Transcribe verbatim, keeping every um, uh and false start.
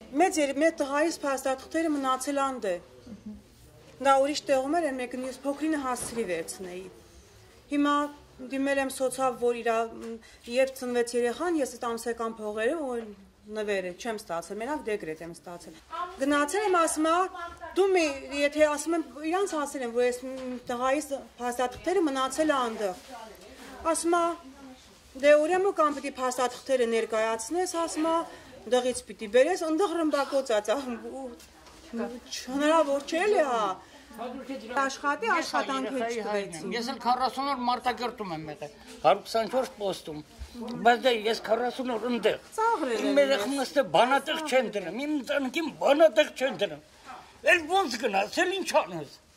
մեծ մեր տղայիս փաստաթղթերը մնացել անդե։ Նա ուրիշ տեղում էր, մեկը մյուս փոքրինը հասցրի վերցնեի։ Հիմա դիմել եմ սոցիալ, որ իր երբ ծնվեց երեխան, ես այդ ամսական փողերը ու նվերը չեմ ստացել, մենակ դեկրետ եմ ստացել։ Գնացել եմ ասում, դու մի, եթե ասում եմ, իրանց ասել եմ, որ ես տղայիս փաստաթղթերը մնացել անդեղ։ Ասում դե ուրեմն կամ պիտի փաստաթղթերը ներկայացնես, ասում դղից պիտի բերես, ընդեղ ռմբակոծած, հնարավոր չէ էլի, հա։ Աշխատի աշխատանք հեչտվեցին։ Ես էլ քառասուն օր մարտակերտում եմ եղել, հարյուր քսանչորս պոստում, բայց դե ես քառասուն օր ընդեղ։ Իմ երեխաները բանատեղ չեն դնում, իմ ընտանիքին բանատեղ չեն դնում։ Էլ ոնց գնաց, էլ ինչ անես։